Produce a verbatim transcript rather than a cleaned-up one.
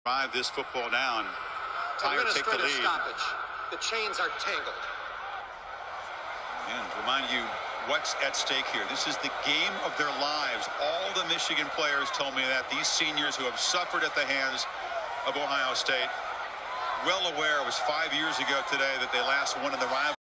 Drive this football down. Tire take the lead. Stoppage. The chains are tangled. And remind you what's at stake here. This is the game of their lives. All the Michigan players told me that. These seniors who have suffered at the hands of Ohio State, well aware it was five years ago today that they last won in the rivalry.